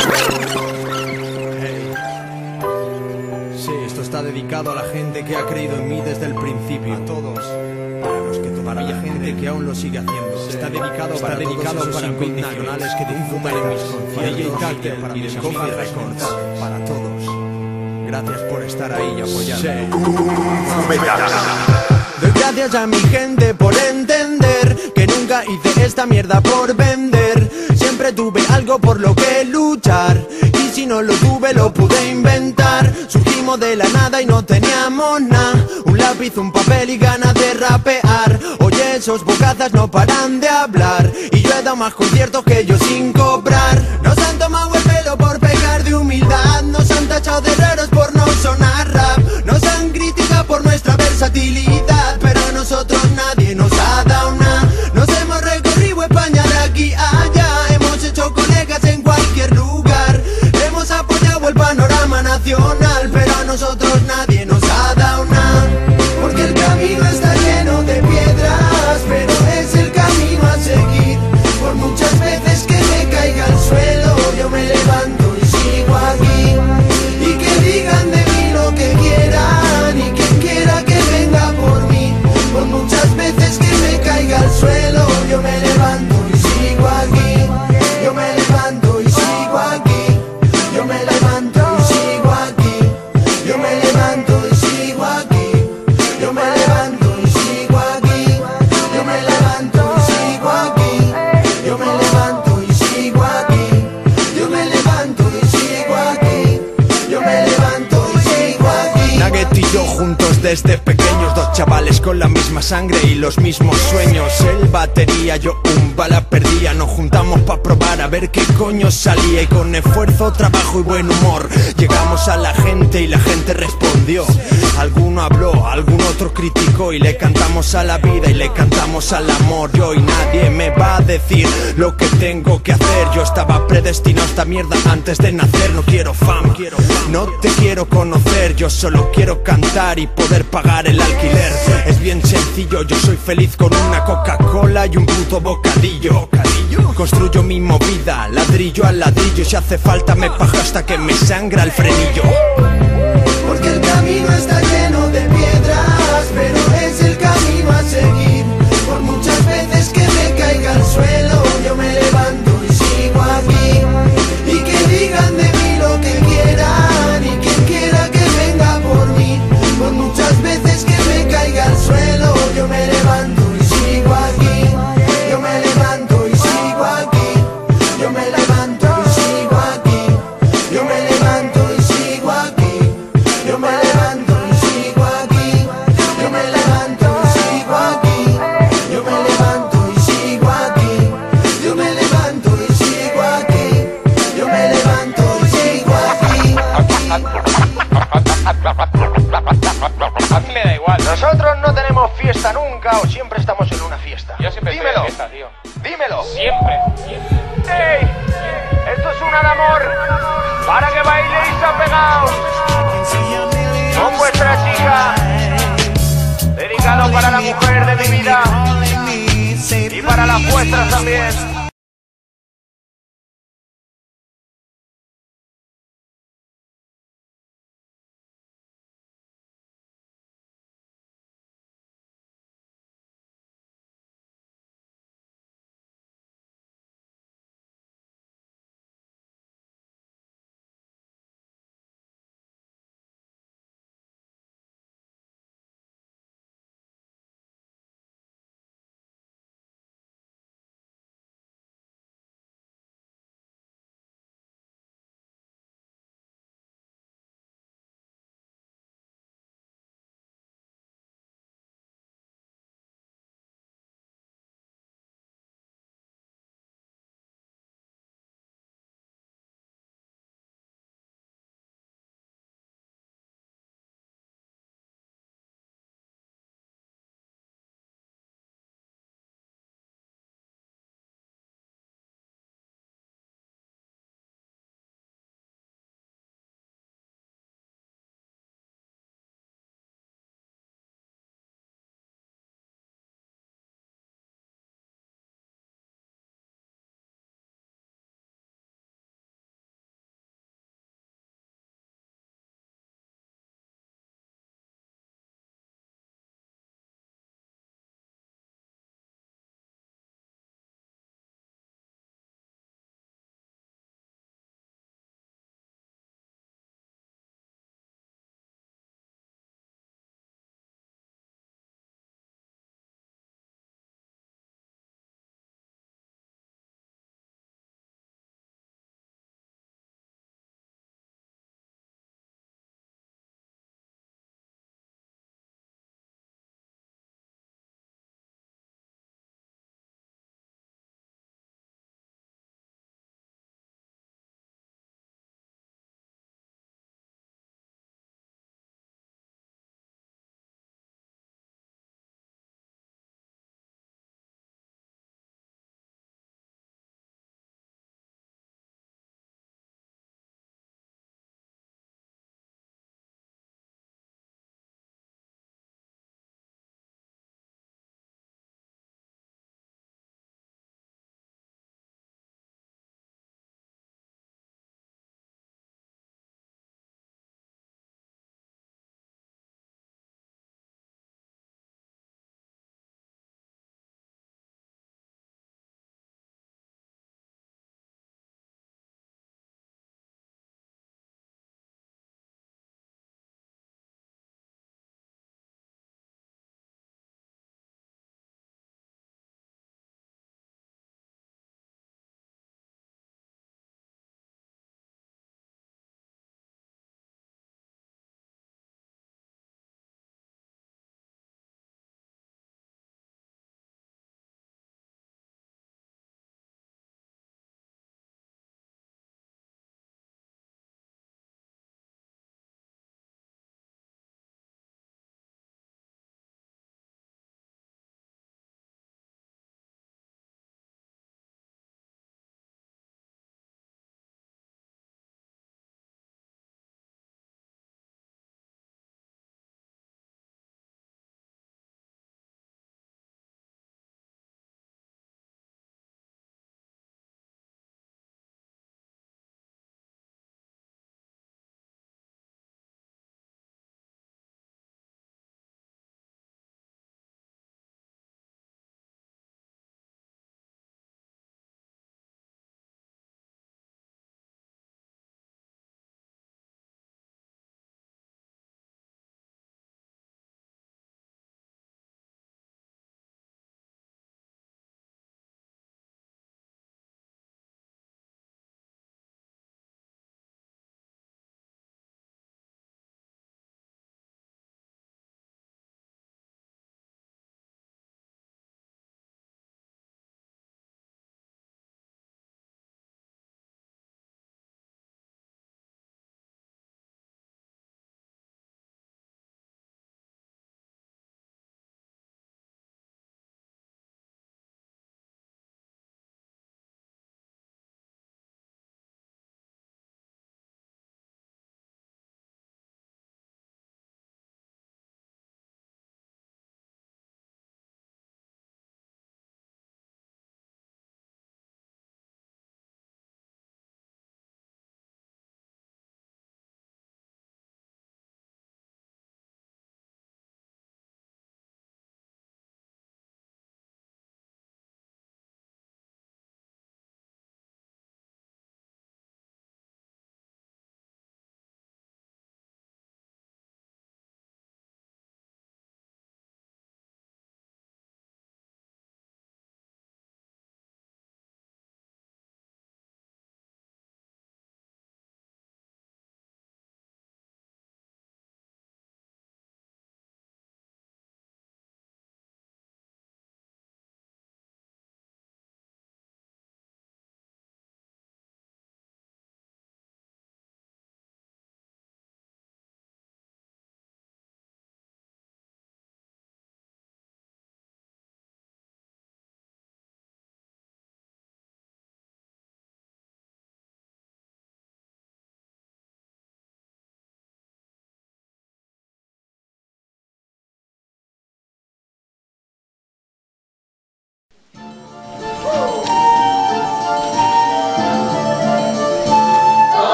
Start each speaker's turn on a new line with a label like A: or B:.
A: Sí, esto está dedicado a la gente que ha creído en mí desde el principio. A todos. Para los que todavía hay gente que aún lo sigue haciendo. Está dedicado para todos incondicionales que difuman en mis conciertos, para mis Coffee Records, para todos. Gracias por estar ahí y apoyarme. Doy gracias a mi gente por entender que nunca hice esta mierda por vender. Siempre tuve algo por lo que luchar, y si no lo tuve lo pude inventar. Surgimos de la nada y no teníamos nada, un lápiz, un papel y ganas de rapear. Oye, esos bocazas no paran de hablar, y yo he dado más conciertos que ellos sin cobrar. Nos han tomado el pelo por pecar de humildad, nos han tachado de raros por no sonar rap, nos han criticado por nuestra versatilidad, pero a nosotros nadie nos ha dado nada. Nos hemos recorrido España de aquí a allá, hemos hecho colegas en cualquier lugar, hemos apoyado el panorama nacional, pero a nosotros nadie nos ha dado nada. Porque el camino está lleno de piedras, pero es el camino a seguir. Por muchas veces que me caiga al suelo, yo me levanto y sigo aquí. Y que digan de mí lo que quieran, y quien quiera que venga por mí. Por muchas veces que me caiga al suelo, yo me levanto y sigo aquí. Yo me levanto y sigo aquí. Yo me levanto y sigo aquí. Yo me levanto y sigo aquí. Yo me levanto y sigo aquí. Yo me levanto y sigo aquí. Yo me levanto y sigo aquí. Yo me levanto y sigo aquí. Yo me levanto y sigo aquí. Nugget y yo juntos desde pequeños, dos chavales con la misma sangre y los mismos sueños. Él batería, yo un bala perdía. Nos juntamos pa' probar a ver qué coño salía, y con esfuerzo, trabajo y buen humor llegamos a la gente y la gente respondió. Alguno habló, algún otro criticó, y le cantamos a la vida y le cantamos al amor. Yo y nadie me va a decir lo que tengo que hacer. Yo estaba predestinado a esta mierda antes de nacer. No quiero fama, no te quiero conocer, yo solo quiero cantar y poder pagar el alquiler. Es bien sencillo, yo soy feliz con una Coca-Cola y un puto bocadillo. Construyo mi movida, ladrillo a ladrillo, si hace falta me pago hasta que me sangra el frenillo. Porque el camino está lleno de piedras, pero es el camino a seguir. Por muchas veces que me caiga al suelo, yo me levanto y sigo aquí. Y que digan de mí lo que quieran, y quien quiera que venga por mí. Por muchas veces que me caiga al suelo, yo me levanto y sigo aquí. Yo me levanto y sigo aquí. Yo me levanto y sigo aquí. Yo me levanto y sigo aquí. Yo me levanto y sigo aquí. Yo me levanto y sigo aquí. Yo me levanto y sigo aquí. Yo me levanto y sigo aquí. Yo me levanto y sigo aquí.
B: A mí me da igual.
C: Nosotros no tenemos fiesta nunca, o siempre estamos en una fiesta.
B: Yo siempre estoy
C: Dímelo.
B: en fiesta, tío.
C: Dímelo.
B: Siempre.
C: ¡Ey! Esto es una de amor para que bailéis apegados con vuestra chica. Dedicado para la mujer de mi vida y para las vuestras también.